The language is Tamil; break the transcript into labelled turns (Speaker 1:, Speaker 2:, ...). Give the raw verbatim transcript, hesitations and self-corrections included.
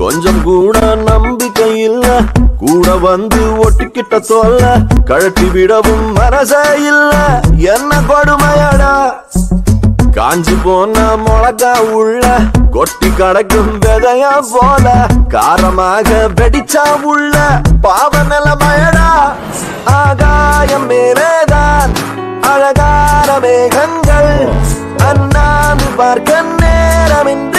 Speaker 1: கொஞ்சம் கூட நம்பிக்கை இல்ல, கூட வந்து ஒட்டிக்கிட்ட சொல்ல கழட்டி விடவும் மனசே இல்ல. என்ன கொடுமையடா, காஞ்சி போன மிளகா உள்ள கொட்டி கடக்கும் விதையா போல காரமாக வெடிச்சா உள்ள பாவ நிலைமையடா. ஆகாயம் மேலேதான் அழகான மேகங்கள், அண்ணாந்து பார்க்க நேரமின்றி